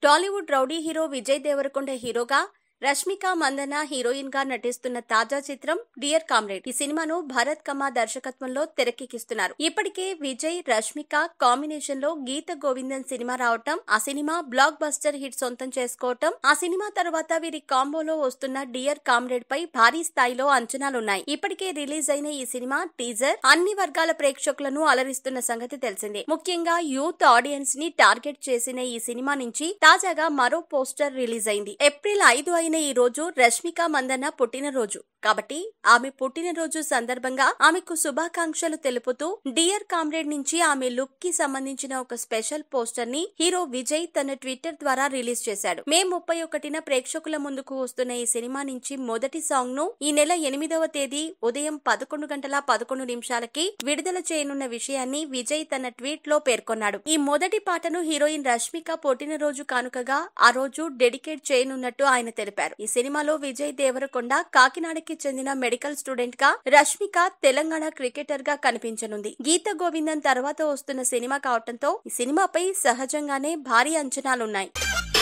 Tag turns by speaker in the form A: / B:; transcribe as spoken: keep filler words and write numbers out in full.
A: Tollywood rowdy hero Vijay Deverakonda హీరోగా, Rashmika Mandanna heroine గా నటిస్తున్న తాజా చిత్రం డియర్ కామ్రేడ్. ఈ సినిమాను భరత్ కమా దర్శకత్వంలో తెరకెక్కిస్తున్నారు. ఇప్పటికే విజయ్, రష్మిక కాంబినేషన్ లో గీత గోవిందన్ సినిమా రావటం, ఆ సినిమా బ్లాక్ బస్టర్ హిట్ సొంతం చేసుకోవటం, ఆ సినిమా తర్వాత వీరి కాంబోలో వస్తున్న డియర్ కామ్రేడ్ పై భారీ స్థాయిలో అంచనాలున్నాయి. ఇప్పటికే రిలీజ్ అయిన ఈ సినిమా టీజర్ అన్ని వర్గాల ప్రేక్షకులను అలరిస్తున్న సంగతి తెలిసిందే. ముఖ్యంగా యూత్ ఆడియన్స్ ని టార్గెట్ చేసిన ఈ సినిమా నుంచి తాజాగా మరో పోస్టర్ రిలీజ్ అయింది. ఏప్రిల్ ఐదు అయిన ఈ రోజు రష్మిక మందన పుట్టినరోజు కాబట్టి ఆమె పుట్టినరోజు సందర్భంగా ఆమెకు శుభాకాంక్షలు తెలుపుతూ డియర్ కామ్రేడ్ నుంచి ఆమె లుక్ కి సంబంధించిన ఒక స్పెషల్ పోస్టర్ ని హీరో విజయ్ తన ట్విట్టర్ ద్వారా రిలీజ్ చేశాడు. మే ముప్పై ఒకటిన ప్రేక్షకుల ముందుకు వస్తున్న ఈ సినిమా నుంచి మొదటి సాంగ్ ను ఈ నెల ఎనిమిదవ తేదీ ఉదయం పదకొండు గంటల పదకొండు నిమిషాలకి విడుదల చేయనున్న విషయాన్ని విజయ్ తన ట్వీట్ లో పేర్కొన్నాడు. ఈ మొదటి పాటను హీరోయిన్ రష్మిక పుట్టినరోజు కానుకగా ఆ రోజు డెడికేట్ చేయనున్నట్టు ఆయన తెలిపారు. ఈ సినిమాలో విజయ్ దేవరకొండ కాకినాడకి చెందిన మెడికల్ స్టూడెంట్ గా, రష్మిక తెలంగాణ క్రికెటర్ గా కనిపించనుంది. గీత గోవిందన్ తర్వాత వస్తున్న సినిమా కావటంతో ఈ సినిమాపై సహజంగానే భారీ అంచనాలున్నాయి.